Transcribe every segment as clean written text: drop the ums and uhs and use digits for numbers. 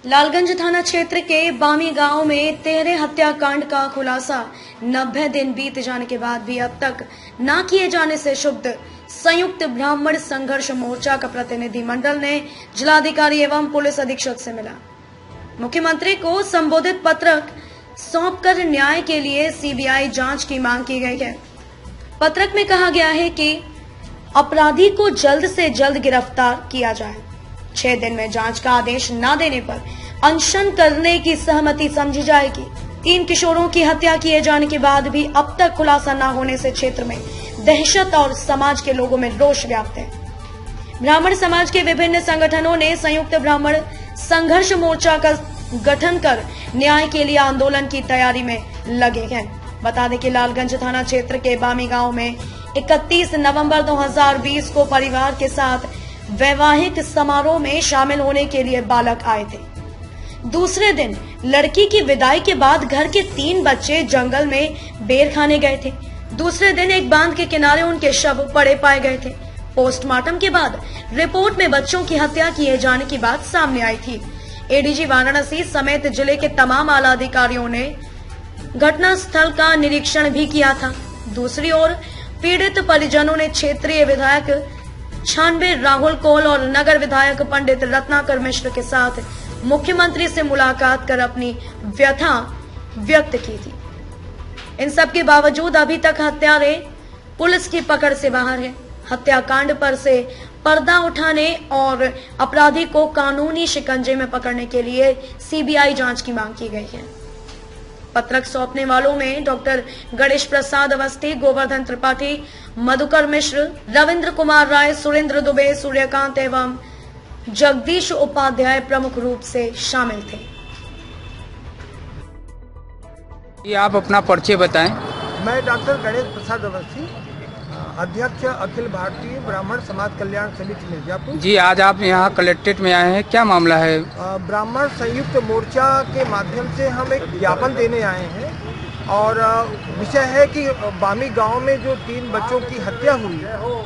लालगंज थाना क्षेत्र के बामी गांव में 13 हत्याकांड का खुलासा 90 दिन बीत जाने के बाद भी अब तक न किए जाने से क्षुब्ध संयुक्त ब्राह्मण संघर्ष मोर्चा का प्रतिनिधिमंडल ने जिलाधिकारी एवं पुलिस अधीक्षक से मिला। मुख्यमंत्री को संबोधित पत्रक सौंपकर न्याय के लिए सीबीआई जांच की मांग की गई है। पत्रक में कहा गया है कि अपराधी को जल्द से जल्द गिरफ्तार किया जाए। 6 दिन में जांच का आदेश न देने पर अनशन करने की सहमति समझी जाएगी। 3 किशोरों की हत्या किए जाने के बाद भी अब तक खुलासा न होने से क्षेत्र में दहशत और समाज के लोगों में रोष व्याप्त है। ब्राह्मण समाज के विभिन्न संगठनों ने संयुक्त ब्राह्मण संघर्ष मोर्चा का गठन कर न्याय के लिए आंदोलन की तैयारी में लगे हैं। बता दें कि लालगंज थाना क्षेत्र के बामी गांव में 31 नवंबर 2020 को परिवार के साथ वैवाहिक समारोह में शामिल होने के लिए बालक आए थे। दूसरे दिन लड़की की विदाई के बाद घर के 3 बच्चे जंगल में बेर खाने गए थे। दूसरे दिन एक बांध के किनारे उनके शव पड़े पाए गए थे। पोस्टमार्टम के बाद रिपोर्ट में बच्चों की हत्या किए जाने की बात सामने आई थी। एडीजी वाराणसी समेत जिले के तमाम आला अधिकारियों ने घटनास्थल का निरीक्षण भी किया था। दूसरी ओर पीड़ित परिजनों ने क्षेत्रीय विधायक छानबे राहुल कोल और नगर विधायक पंडित रत्नाकर मिश्र के साथ मुख्यमंत्री से मुलाकात कर अपनी व्यथा व्यक्त की थी। इन सब के बावजूद अभी तक हत्यारे पुलिस की पकड़ से बाहर है। हत्याकांड पर से पर्दा उठाने और अपराधी को कानूनी शिकंजे में पकड़ने के लिए सीबीआई जांच की मांग की गई है। पत्रक सौंपने वालों में डॉक्टर गणेश प्रसाद अवस्थी, गोवर्धन त्रिपाठी, मधुकर मिश्र, रविंद्र कुमार राय, सुरेंद्र दुबे, सूर्यकांत एवं जगदीश उपाध्याय प्रमुख रूप से शामिल थे। ये आप अपना परिचय बताएं। मैं डॉक्टर गणेश प्रसाद अवस्थी, अध्यक्ष अखिल भारतीय ब्राह्मण समाज कल्याण समिति मिर्जापुर। जी, आज आप यहाँ कलेक्ट्रेट में आए हैं, क्या मामला है? ब्राह्मण संयुक्त मोर्चा के माध्यम से हम एक ज्ञापन देने आए हैं और विषय है कि बामी गांव में जो 3 बच्चों की हत्या हुई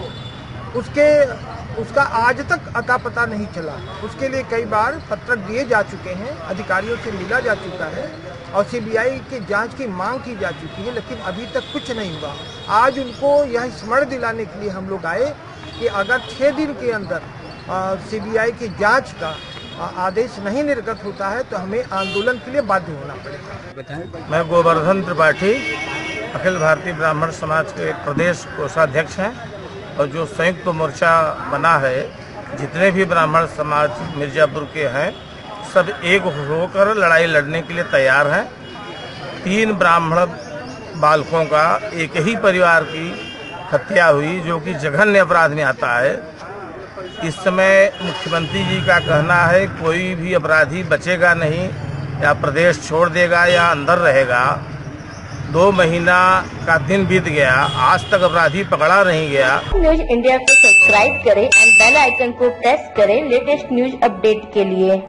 उसका आज तक अता पता नहीं चला। उसके लिए कई बार पत्रक दिए जा चुके हैं, अधिकारियों से मिला जा चुका है और सीबीआई की जांच की मांग की जा चुकी है, लेकिन अभी तक कुछ नहीं हुआ। आज उनको यह स्मरण दिलाने के लिए हम लोग आए कि अगर 6 दिन के अंदर सीबीआई की जांच का आदेश नहीं निर्गत होता है तो हमें आंदोलन के लिए बाध्य होना पड़ेगा। मैं गोवर्धन त्रिपाठी, अखिल भारतीय ब्राह्मण समाज के प्रदेश कोषाध्यक्ष हैं और जो संयुक्त मोर्चा बना है, जितने भी ब्राह्मण समाज मिर्जापुर के हैं सब एक होकर लड़ाई लड़ने के लिए तैयार हैं। 3 ब्राह्मण बालकों का एक ही परिवार की हत्या हुई जो कि जघन्य अपराध में आता है। इस समय मुख्यमंत्री जी का कहना है कोई भी अपराधी बचेगा नहीं, या प्रदेश छोड़ देगा या अंदर रहेगा। 2 महीना का दिन बीत गया, आज तक अपराधी पकड़ा नहीं गया। न्यूज इंडिया को सब्सक्राइब करें एंड बेल आइकन को प्रेस करें लेटेस्ट न्यूज अपडेट के लिए।